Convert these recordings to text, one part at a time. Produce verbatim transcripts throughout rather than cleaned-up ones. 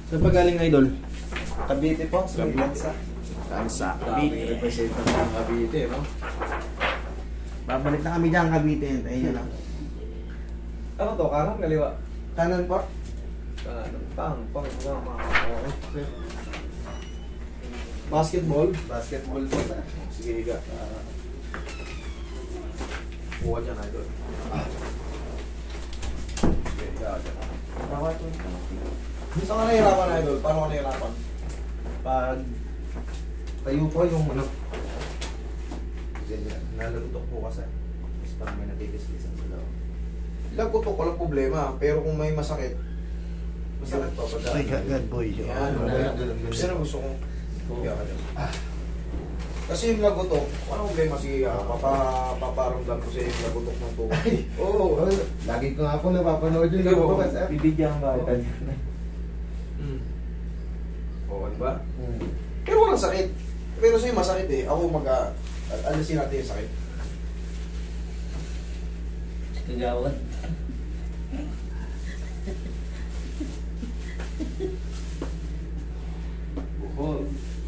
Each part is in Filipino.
Saan pa galing, Idol? Cavite po, sa Lansa. Lansa, Daming Cavite. representant ng Cavite, no? Babalik na kami dyan, Cavite. Ayun nyo lang. Ano to? Kanan, kaliwa? Kanan po. Kanan, pang, pang, pang, pang. Okay. Basketball? Basketball po. Sige, higa. Uh, Buha dyan, Idol. Sige, higa dyan. Tawad po. Saan ka nahihirapan, Idol? Paano ka nahihirapan? Pag tayo po yung ano. Ganyan. Nalagutok po kasi. Tapos parang may natitis-tisan sa loob. Lagutok, walang problema. Pero kung may masakit, masakit pa. Pag Ay, God boy. yan, okay. Yan ang gusto kong higa ka dyan. Kasi yung lagutok, walang problema. Sige, ah, papa, paparamdam ko sa yung lagutok ng tuwa. Oo. Oh, lagi ko nga po napapanood yun. Ikaw, Ikaw, sir. Bibigyan ba ito? Hmm. Oo, di ba? Hmm. Pero walang sakit. Pero sa'yo masakit eh. Ako mag- uh, alisin natin yung sakit. Kagawad. Buhol.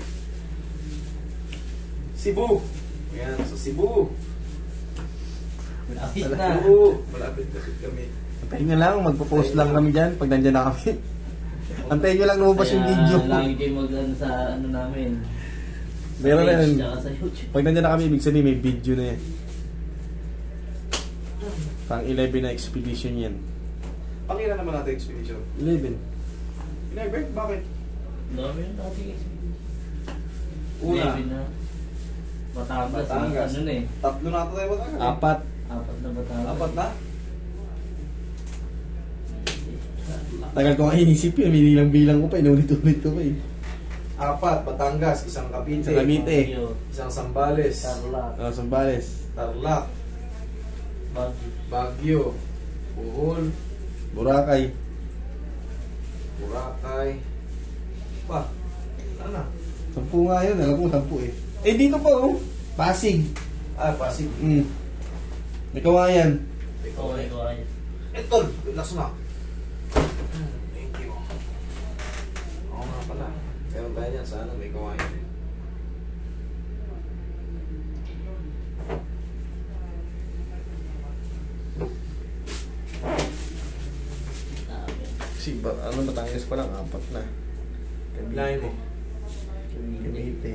Cebu. Ayan, sa Cebu. Malapit Sa na. Cebu. Malapit-lapit kami. Antayin nyo lang, magpo-post lang kami dyan pag nandiyan na kami. Antayin nyo lang lumabas yung video. Kaya lagi kayo mag ano, sa ano namin. Meron na yun. Tsaka sa YouTube. Pag nandiyan na kami, ibig sabihin may video na yan. Pang eleven na expedition yan. Pakita naman natin expedition. eleven? Never? Bakit? Dami yung nating expedition. Una. Maybe na. Batangas. Batangas. Ano na eh. Tatlo na ito tayo ba tayo? Apat. Apat na Batangas. Apat na? Tagal ko nga inisip yun, bilang-bilang ko pa, inulit-ulit ko pa eh. Apat. Batangas. Isang Cavite. Sa Cavite. Isang Zambales. Tarlac. Oh, Sambales. Tarlac. Baguio. Baguio. Bohol. Boracay. Boracay. Pa. Ano na? Sampu nga yun, alam ko sampu eh. Eh dito po oh, Pasig. Ah, Pasig. Mm. May kawayan. Oo, ikaw ay. Ito, relax na. Thank you. Oo nga pala. Meron tayo dyan, sana may kawain. Kasi ba, ano, Batangas pa lang, apat na. Line mo. Cavite.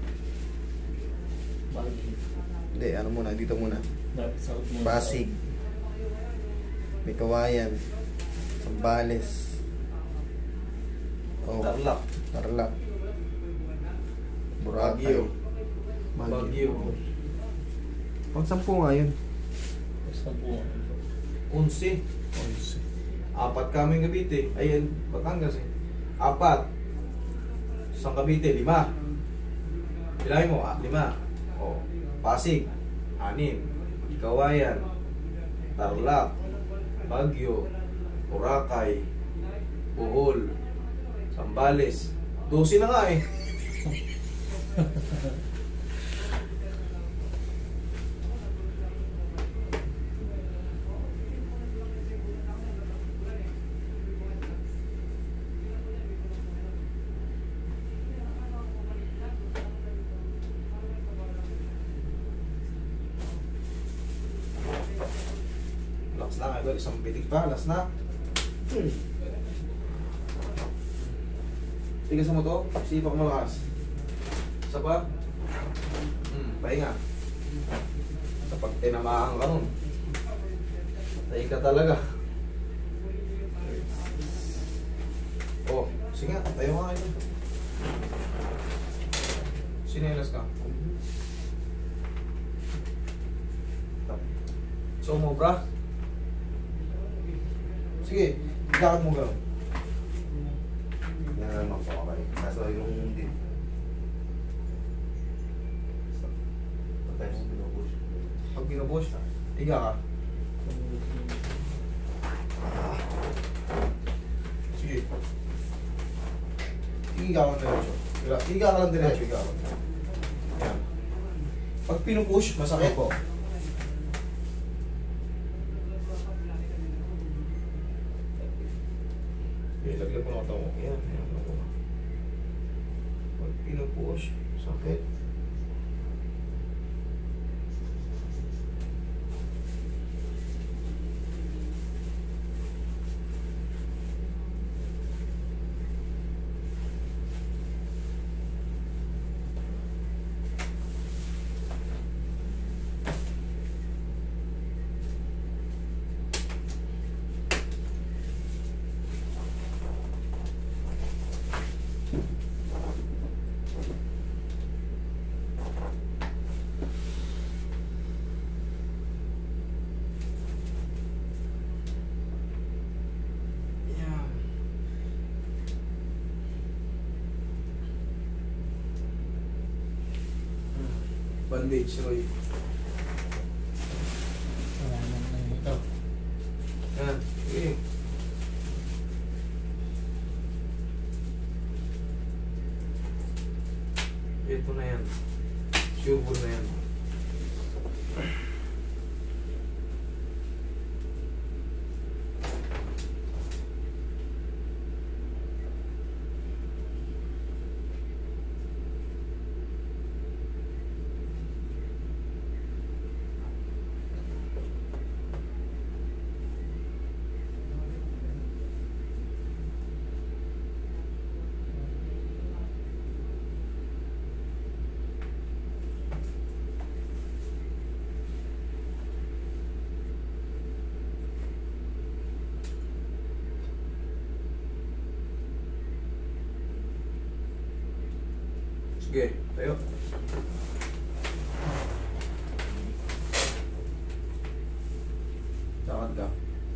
Baguio. Hindi, ano muna, dito muna. North, South muna. Pasig. May kawayan. Sambales. Oh, Tarlac. Tarlac. Boracay. Baguio. Baguio. Pag sampu nga yun. Sa buwan. Unsi. Apat kaming Cavite. Ayan, Batangas eh. Apat. Isang Cavite, lima. Bilangin mo, ah, lima. O, Pasig, anim. Kawayan, Tarlac, Baguio, Boracay, Bohol, Zambales. Dosi na nga eh. Relax lang, idol. Isang pitik pa. Last na. Hmm. Tigasan mo to. Sipak mo lakas. Isa pa. Hmm. Pahinga. Kapag tinamaan ka nun, tayo ka talaga. Oh, sige nga. Tayo nga idol. Sinelas ka. So, mo bra. Sige, lakad mo gano'n. Yan naman po okay. Kaso yung din. Patay mo binubush. Pag binubush, higa ka. Sige. Higa ka lang diretso. Higa ka lang diretso. Higa ka. Yan. Pag pinupush, masakit po. Okay, laglag mo lang ito. Yan, yan lang mo. Pag pinupush, sakit. Bandage, Roy. Wala naman ito. Yan. Okay. Ito na yan. Sure ball na yan. Sige, tayo. Lakad ka.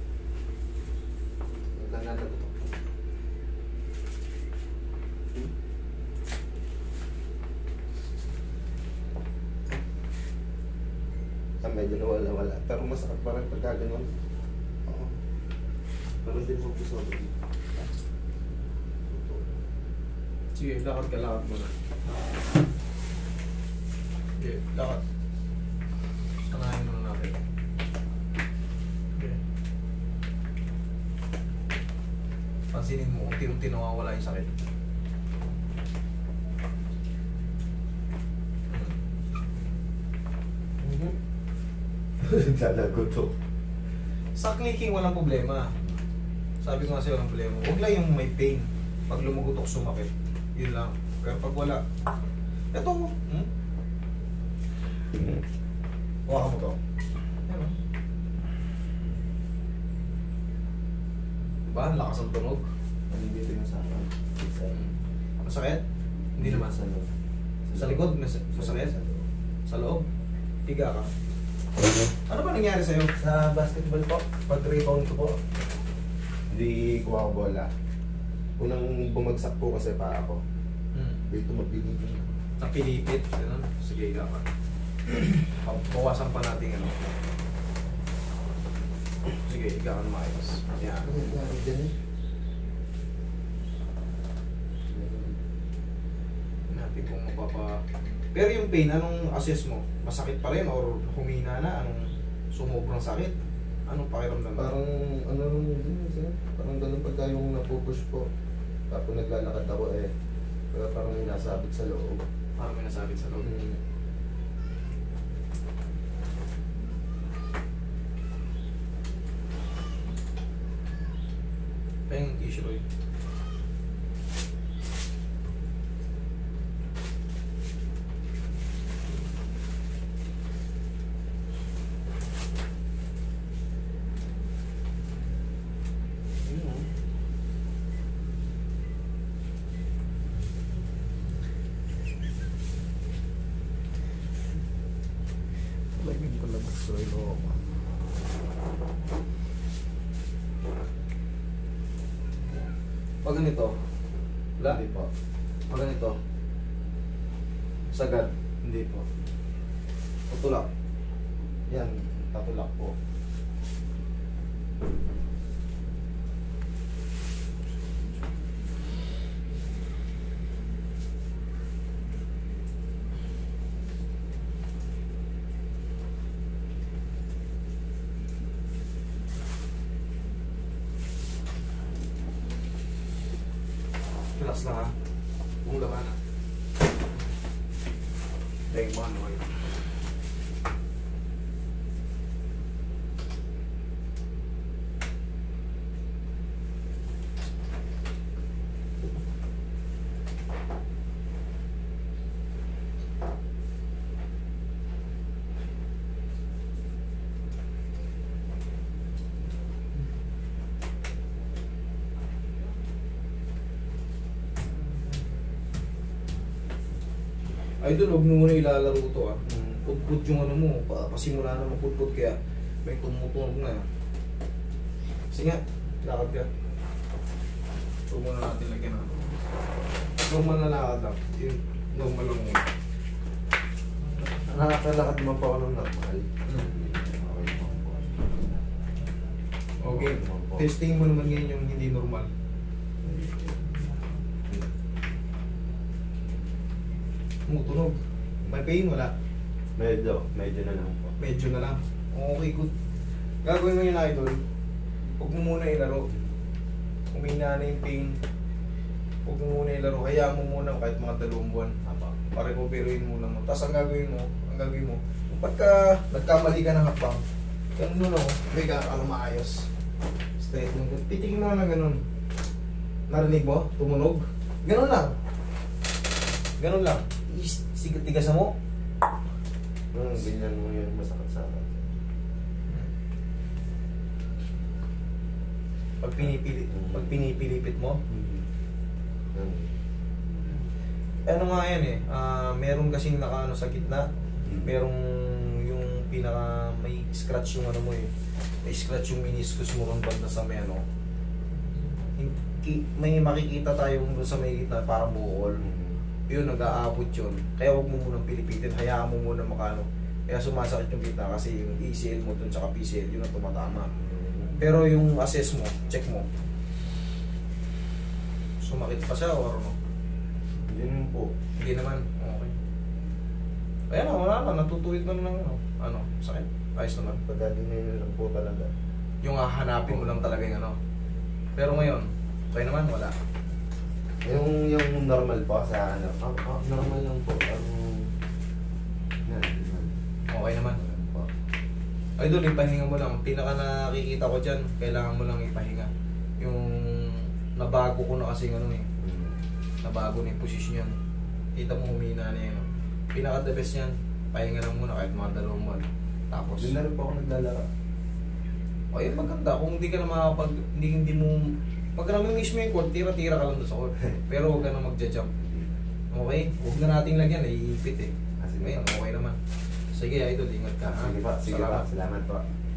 Naglalala ko to. Ah, medyo nawala-wala. Pero masakit pa rin pagka ganun. Oo. Pero din mo gusto ko. Sige, lakad ka, lakad mo na. Okay, lakad. Sanayin muna natin. Okay. Pansinin mo, unti-unti nawawala yung sakit. Mm-hmm. Lalago to. Sa clicking, walang problema. Sabi ko nga sa'yo, walang problema. Huwag lang yung may pain. Pag lumugutok, sumakit. Yun lang. Pero pag wala, eto mo. Hmm? Huwaka mo to. Yan o. Diba? Ang lakas ang tunog. Nandito yung sa akin. Sa Masakit? Hindi naman. Sa loob. Sa likod? Mas- Masakit? Sa loob? Higa ka. Ano ba nangyari sa'yo? Sa basketball po, pag-rebound ko po, hindi kuha ko bola. Unang bumagsak po kasi pa ako. Hmm. Dito mabigil. Napilipit. Ganun. Sige, higa ka. Bawasan pa natin ano. Sige, higa ka na maayos. Yan. Ano nangyari dyan eh? Natin kung mapapa... Pero yung pain, anong assess mo? Masakit pa rin or humina na? Anong sumobrang sakit? Anong pakiramdam mo? Parang ano nung din sir? Parang ganun pagka yung napupush po. Tapos naglalakad ako eh. Pero parang may nasabit sa loob. Parang may nasabit sa loob. Mm. Pahing yung tissue, Roy. Laging ko lang sa loob. Pag ganito, wala. Hindi po. Pag ganito, sagad. Hindi po. Tutulak. Yan, tatulak po. Relax lang ha. Kung laman ha. Take one way. Ay doon, huwag mo muna ilalaro ito ah. Putput yung ano mo, pa pasimula na maputput kaya may tumutunog na. Kasi nga, lakad ka. Huwag muna natin lagyan na. Normal na lakad lang. Yung normal lang muna. Nakakalakad mo pa ako ng normal. Okay, testing mo naman ngayon yung hindi normal. Tumutunog. May pain, wala. Medyo, medyo na lang po. Medyo na lang. Okay, good. Gagawin mo yun, idol. Huwag mo muna ilaro. Umina na yung pain. Huwag mo muna ilaro. Hayaan mo muna kahit mga dalawang buwan. Pa-recoveryhin muna mo. Tapos ang gagawin mo, ang gagawin mo, pagka nagkamali ka ng hakbang, ganun no, may ka ano maayos. Straight mo. Titingin mo na ganun. Narinig mo? Tumunog? Ganun lang. Ganun lang. Sigat tigasan mo. Hmm, ganyan mo yun, masakit sa akin. Pag pinipili, pag pinipilipit mo, Hmm. ano nga yan eh, ah meron kasing nakaano sa gitna, merong yung pinaka, may scratch yung ano mo eh, may scratch yung meniscus mo ron banda sa may ano, Hindi- may makikita tayong doon sa may gitna, parang buhol. Yun, nag-aabot yun. Kaya huwag mo munang pilipitin, hayaan mo muna makano. Kaya sumasakit yung gitna kasi yung E C L mo dun tsaka P C L, yun ang tumatama. Pero yung assess mo, check mo. Sumakit pa siya or ano? Yun po. Hindi naman. Okay. Ayan na, wala na. Natutuwid na lang ano. Ano? Sakit? Ayos naman. Pagka ganyan lang po talaga. Yung hahanapin mo lang talaga yung ano. Pero ngayon, okay naman, wala. Yung yung normal po sa ano, ah, ah, normal lang po. Ang yan, yan. Okay naman. Po. Ay doon, ipahinga mo lang. Pinaka nakikita ko dyan, kailangan mo lang ipahinga. Yung nabago ko na kasi ano eh. Hmm. Nabago na yung posisyon yan. Kita mo humina na yan. Pinaka the best yan, pahinga lang muna kahit mga dalawang buwan. Tapos, Doon na rin po ako naglalaro. o yun maganda. Kung hindi ka na makapag, hindi, hindi mo, pag nami-miss mo yung court, tira-tira ka lang doon sa court. Pero huwag ka na magja-jump. Okay? Huwag na nating lagyan, naiipit eh. Ah, sige Ngayon, pa. okay naman. Sige, idol, ingat ka ha. Sige pa, sige pa. Salamat. Salamat po.